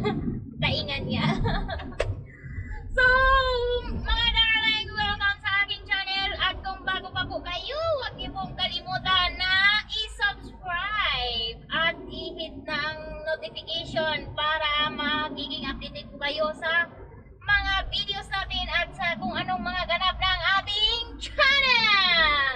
Taingan niya. So, mga darling, welcome sa aking channel. At kung bago pa po kayo, huwag niyo pong kalimutan na i-subscribe at i-hit ng notification para magiging updated po kayo sa mga videos natin at sa kung anong mga ganap ng ating channel.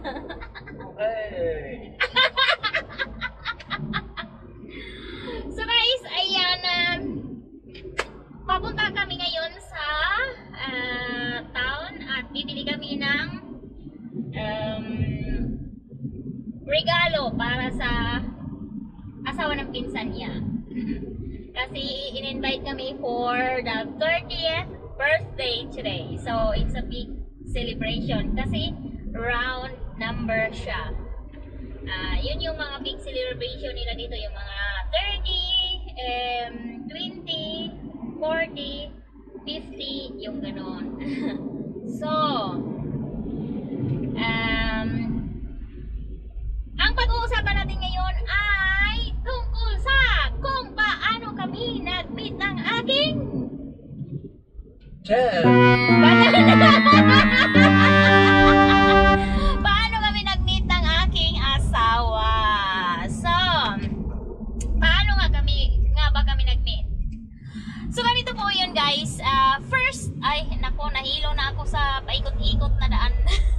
Hey. So guys, ayan, papunta kami ngayon sa town at bibili kami ng regalo para sa asawa ng pinsan niya. Kasi in-invite kami for the 30th birthday today. So it's a big celebration kasi round number siya. Yun yung mga big celebration nila dito, yung mga 30, 20, 40, 50, yung ganon. So, ang pag-uusapan natin ngayon ay tungkol sa kung paano kami nag-meet ng aking paano kami nag-meet ng aking asawa. So, paano nga ba kami nag-meet? So, ganito po yun guys. First, ay nako, nahilo na ako sa paikot-ikot na daan.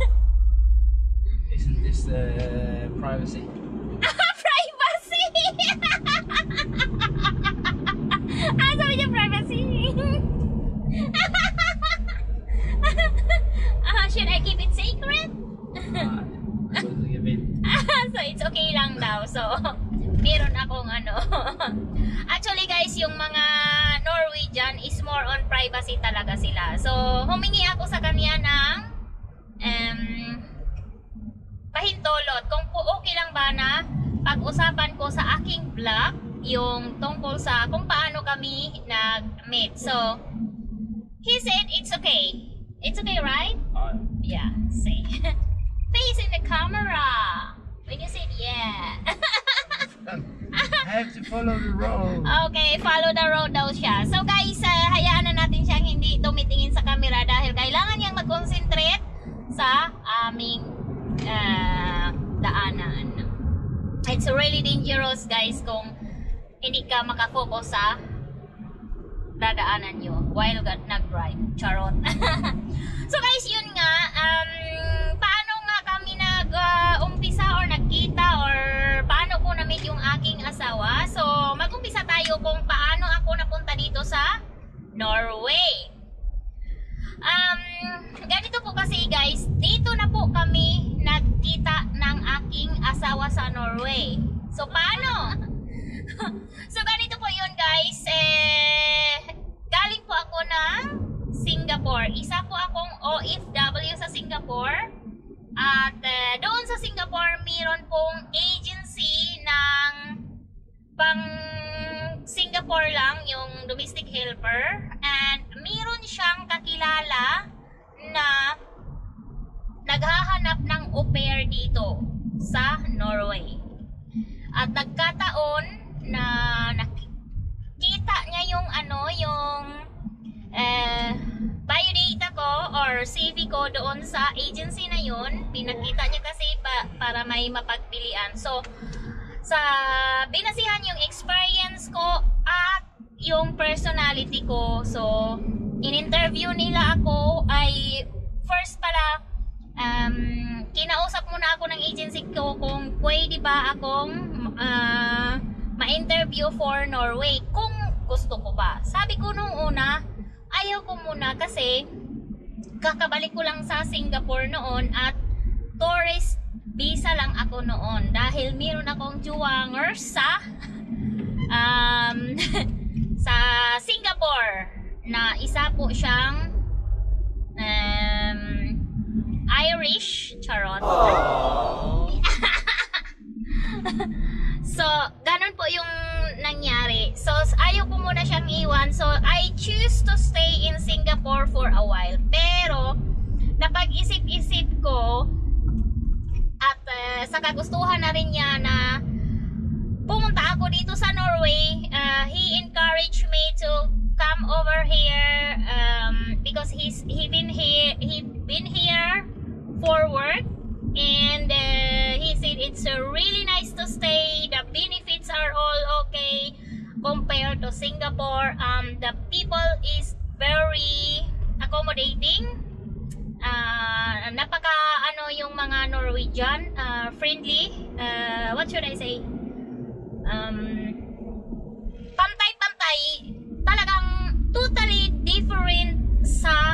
Isn't this privacy? Privacy! Sabi niya privacy. Should I keep it secret? So it's okay lang daw. So meron akong ano. Actually guys, yung mga Norwegian is more on privacy talaga sila. So humingi ako sa kanya ng pahintulot kung po okay lang ba na pag-usapan ko sa aking vlog yung tungkol sa kung paano kami nag-meet. So he said it's okay. It's okay, right? Yeah, say. Facing the camera. When you said yeah. I have to follow the road. Okay, follow the road daw siya. So guys, hayaan na natin siyang hindi tumitingin sa camera dahil kailangan niyang mag-concentrate sa aming daanan. It's really dangerous guys kung hindi ka makafocus sa dadaanan nyo while nag-drive. Charot. So guys, yun nga, paano nga kami nag-umpisa or nagkita or paano ko na-meet yung aking asawa. So mag-umpisa tayo kung paano ako napunta dito sa Norway. Ganito po kasi guys, dito na po kami nagkita ng aking asawa sa Norway. So paano? So ganito po yun guys, galing po ako ng Singapore. Isa po akong OFW sa Singapore. At doon sa Singapore, mayroon pong agency ng pang Singapore lang, yung domestic helper. And mayroon siyang kakilala na naghahanap ng au pair dito sa Norway. At nagkataon na nakita niya yung biodata ko or CV ko doon sa agency na yun. Pinakita niya kasi para may mapagpilian. So sa binasihan yung experience ko at yung personality ko. So in-interview nila ako ay first pala kinausap muna ako ng agency ko kung pwede ba akong ma-interview for Norway kung gusto ko ba. Sabi ko nung una, ayaw ko muna kasi kakabalik ko lang sa Singapore noon at tourist visa lang ako noon dahil meron akong juwanger sa sa Singapore na isa po siyang Irish, charot. So, ganun po yung nangyari. So, ayaw ko muna siyang iwan. So, I choose to stay in Singapore for a while. Pero, napag-isip-isip ko at sa kagustuhan na rin niya na pumunta ako dito sa Norway. He encouraged me to come over here because he been here for work, and he said it's really nice to stay. The benefits are all okay compared to Singapore. The people is very accommodating. Napaka yung mga Norwegian, friendly. What should I say? Pantay-pantay, talagang totally different sa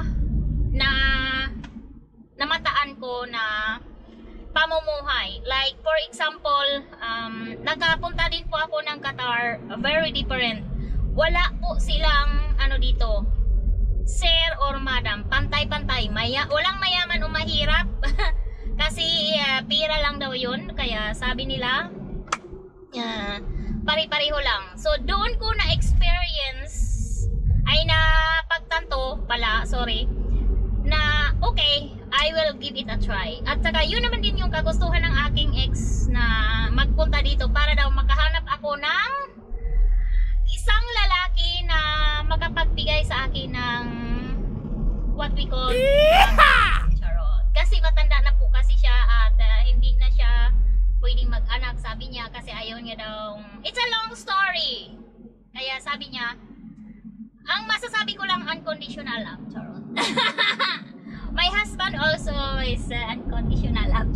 namataan ko na pamumuhay. Like for example, nakapunta din po ako ng Qatar, very different. Wala po silang dito, sir or madam, pantay-pantay. Walang mayaman o mahirap. Kasi pira lang daw yun. Kaya sabi nila, pari-pariho lang. So doon ko na-experience, ay napagtanto pala, sorry, na okay, I will give it a try. At saka yun naman din yung kagustuhan ng aking ex na magpunta dito para daw makahanap ako ng isang lalaki na makapagbigay sa akin ng what we call charot. Kasi matanda na po kasi siya at hindi na siya pwedeng mag-anak, sabi niya, kasi ayaw niya daw. It's a long story. Kaya sabi niya, ang masasabi ko lang, unconditional love. Charot. My husband also is unconditional love.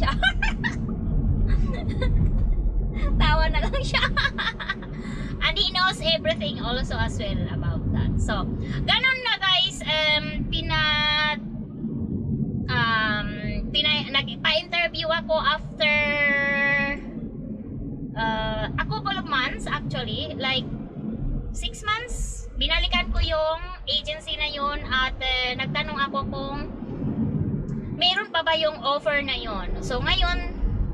Tawa na lang siya. And he knows everything also as well about that. So, ganun na guys, nagpa-interview ako after a couple of months, actually, like 6 months. Binalikan ko yung agency na yun at nagtanong ako kung meron pa ba yung offer na yun. So ngayon,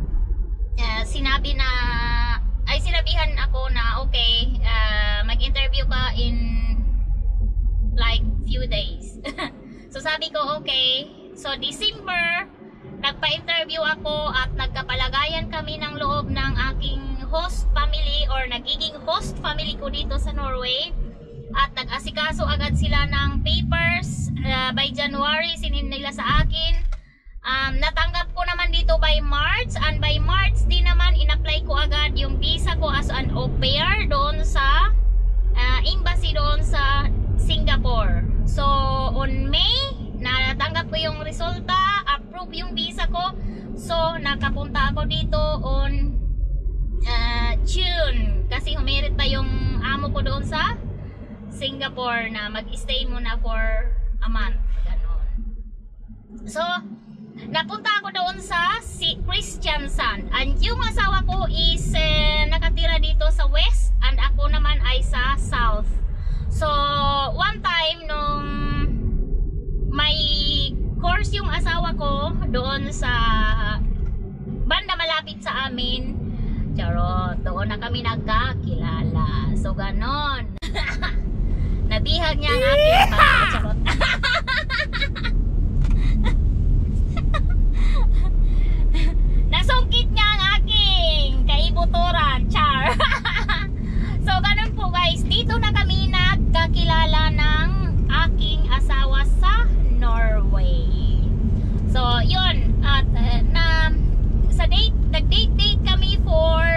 sinabihan ako na okay, mag-interview ka in like few days. So sabi ko okay. So December, nagpa-interview ako at nagkapalagayan kami ng loob ng aking host family or nagiging host family ko dito sa Norway. At nag-asikaso agad sila ng papers. By January, sinin nila sa akin. Natanggap ko naman dito by March. And by March din naman, in-apply ko agad yung visa ko as an au pair doon sa embassy doon sa Singapore. So, on May, natanggap ko yung resulta, approve yung visa ko. So, nakapunta ako dito on June. Kasi humirit pa yung amo ko doon sa Singapore na mag-stay muna for a month. Ganon. So, napunta ako doon sa Kristiansand. And yung asawa ko is nakatira dito sa west and ako naman ay sa south. So, one time nung may course yung asawa ko doon sa banda malapit sa amin, charot, doon na kami nagkakilala. So, ganon. Nabihag niya ang aking pang charot. Nasungkit niya ang aking kaibuturan, char. So, ganun po guys. Dito na kami nagkakilala ng aking asawa sa Norway. So, yun. At nag-date kami for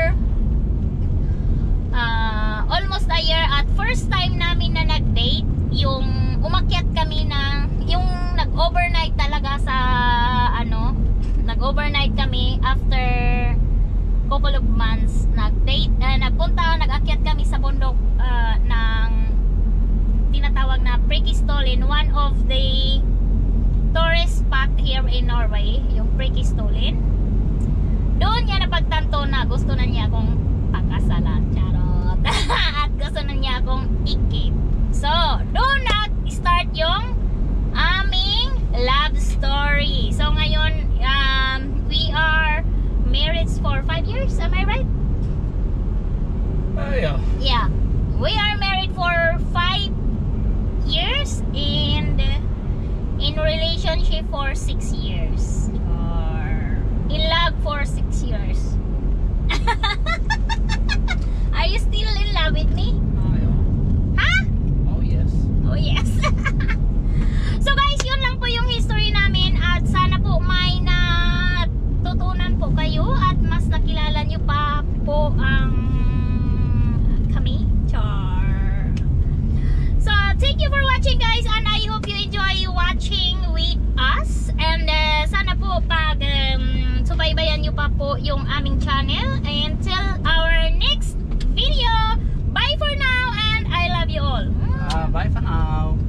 almost a year. At first time namin na nag-date, yung umakyat kami yung nag-overnight talaga sa nag-overnight kami after couple of months. Nag-akyat kami sa bundok ng tinatawag na Preikestolen, one of the tourist spot here in Norway, yung Preikestolen. Doon niya napagtanto na gusto na niya akong pakasalan, charot. At gusto na niya akong ikip. So, doon nag-start yung aming love story. So, ngayon, we are married for 5 years. Am I right? Yeah. Yeah. We are married for 5 years and in relationship for 6 years. Or in love for 6 years. Are you still in love with me? Ha? Oh yes. Oh yes. So guys, yun lang po yung history namin at sana po may natutunan po kayo at mas nakilala nyo pa po ang kami. Char. So thank you for watching guys and I hope you enjoy watching with us and sana po pag subaybayan nyo pa po yung aming channel until our next video. Bye for now and I love you all. Bye for now.